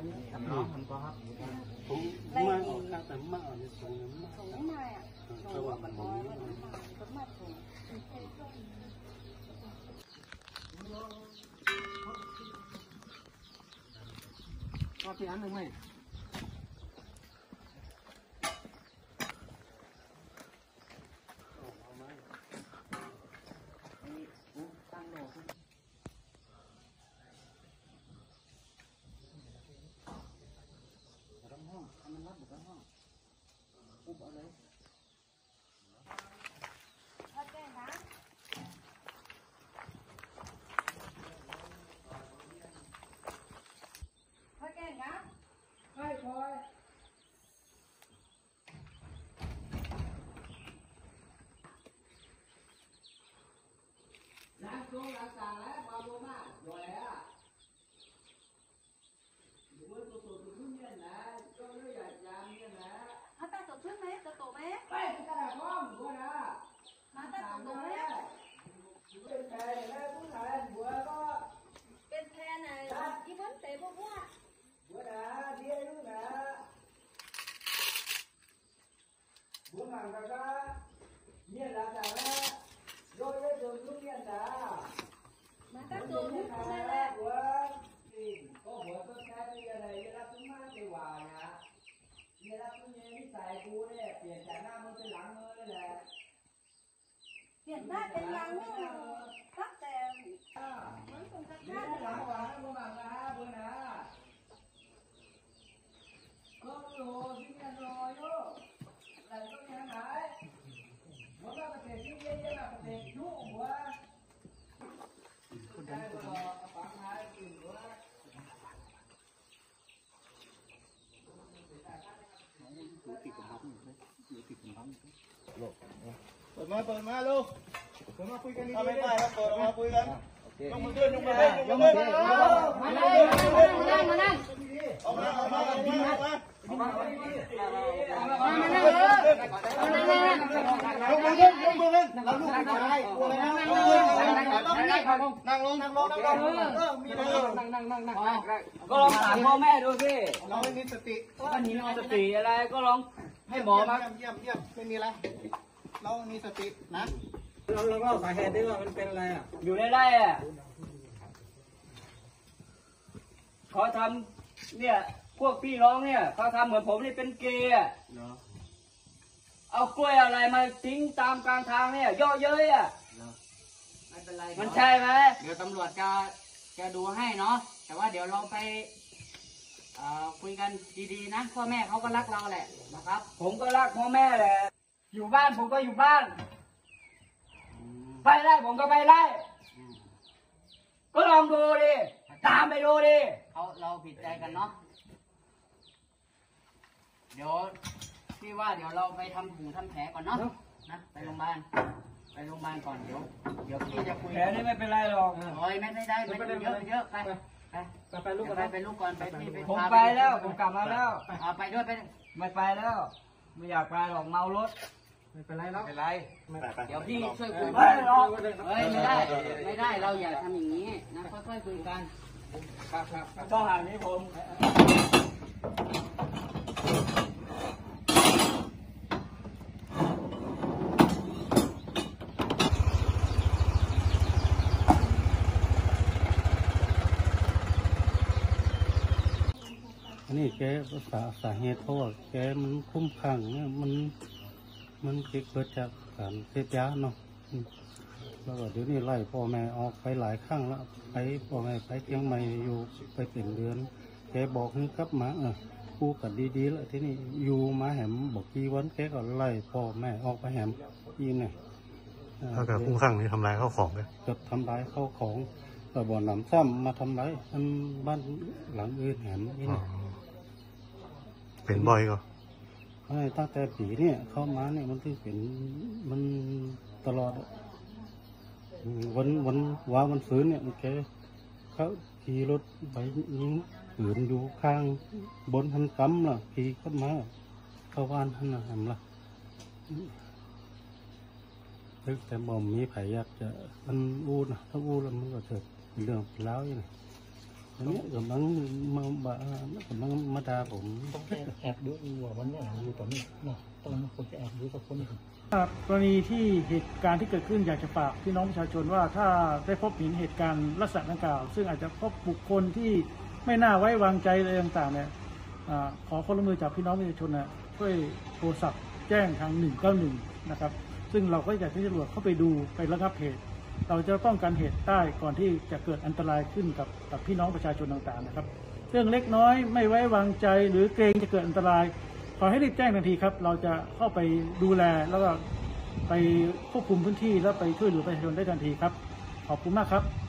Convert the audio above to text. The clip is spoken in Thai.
กับน้องผมก็ครับผมมาออกแต่มาออกในส่งมาอ่ะส่งว่ามันน้อยมันมาส่งก็ที่อันหนึ่งไหมเปิดมาลูกเปิดมาคุยกันดีๆไม่ได้ครับเปิดมาคุยกันยกมือขึ้นยกมือขึ้นยกมือขึ้นมานั่งออกมาเราลูกชายกลัวอะไรนะนั่งลงก็ลองถามพ่อแม่ดูสิเราไม่มีสติก็มีสติอะไรก็ลองให้หมอมาเยี่ยมไม่มีอะไรเรามีสตินะเราก็สาเหตุได้ว่ามันเป็นอะไรอ่ะอยู่ในไร่อ่ะเขาทำเนี่ยพวกพี่น้องเนี่ยเขาทำเหมือนผมนี่เป็นเกย์อ่ะเอากล้วยอะไรมาทิ้งตามกลางทางเนี่ยย่อเย้ยอ่ะไม่เป็นไรมันใช่ไหมเดี๋ยวตำรวจจะดูให้เนาะแต่ว่าเดี๋ยวเราไปคุยกันดีๆนะพ่อแม่เขาก็รักเราแหละนะครับผมก็รักพ่อแม่แหละอยู่บ้านผมก็อยู่บ้านไปไล่ผมก็ไปไล่ก็ลองดูดิตามไปดูดิเราผิดใจกันเนาะเดี๋ยวพี่ว่าเดี๋ยวเราไปทำหูทำแผลก่อนเนาะนะไปโรงพยาบาลก่อนเดี๋ยวพี่จะคุยแผลนี่ไม่เป็นไรหรอกโอ้ยไม่ได้เยอะไปลูกก่อนไปพี่ไปผมไปแล้วผมกลับมาแล้วไปด้วยไม่ไปแล้วไม่อยากไปหรอกเมารถไม่เป็นไรแล้วไม่เป็นไรเดี๋ยวพี่ช่วยคุยไม่ได้เราอย่าทำอย่างนี้นะค่อยๆคุยกันครับต้องหานี้ผมนี่แกสาเหตุเพราะว่าแกมันคุ้มข้างเนี่ยมันเกิดจากการเสพยาเนาะแล้วก็เดี๋ยวนี้ไล่พ่อแม่ออกไปหลายครั้งแล้วไปพ่อแม่ไปเชียงใหม่อยู่ไปเป็นเดือนแกบอกให้กลับมาพูดกันดีๆแล้วที่นี่อยู่มาแหมบอกกี่วันแกก็ไล่พ่อแม่ออกไปแหมอีเนี่ยถ้าเกิดคุ้มข้างนี่ทำลายข้าวของเลยเกิดทำลายข้าวของแต่บ่อน้ำซ้ำมาทำลายอันบ้านหลังอื่นแหมอีเนี่ยเป็นบ่อยก็ตั้งแต่ปีเนี่ยเข้ามาเนี่ยมันที่เป็นมันตลอดวันฟื้นเนี่ยมันแกเขาขี่รถไปยิงปืนอยู่ข้างบนทันกำล่ะขี่เข้ามาเข้าบ้านท่านทำล่ะแต่บ่ มีไผอยากจะมันอู้นะถ้าอู้แล้วมันก็เกิดเรื่องแล้วอย่างนี้อันนี้กำลังมาด่าผมต้องแอบดูว่าวันนี้อยู่ตอนนี้เนาะต้องคนจะแอบดูสักคนหนึ่งกรณีที่เหตุการณ์ที่เกิดขึ้นอยากจะฝากพี่น้องประชาชนว่าถ้าได้พบเห็นเหตุการณ์ลักษณะดังกล่าวซึ่งอาจจะพบบุคคลที่ไม่น่าไว้วางใจอะไรต่างๆเนี่ยขอความร่วมมือจากพี่น้องประชาชนนะช่วยโทรศัพท์แจ้งทาง191นะครับซึ่งเราก็อยากให้ตำรวจเข้าไปดูไประงับเหตุเราจะป้องกันเหตุได้ก่อนที่จะเกิดอันตรายขึ้นกับพี่น้องประชาชนต่างๆนะครับเรื่องเล็กน้อยไม่ไว้วางใจหรือเกรงจะเกิดอันตรายขอให้รีบแจ้งทันทีครับเราจะเข้าไปดูแลแล้วก็ไปควบคุมพื้นที่แล้วไปช่วยเหลือประชาชนได้ทันทีครับขอบคุณมากครับ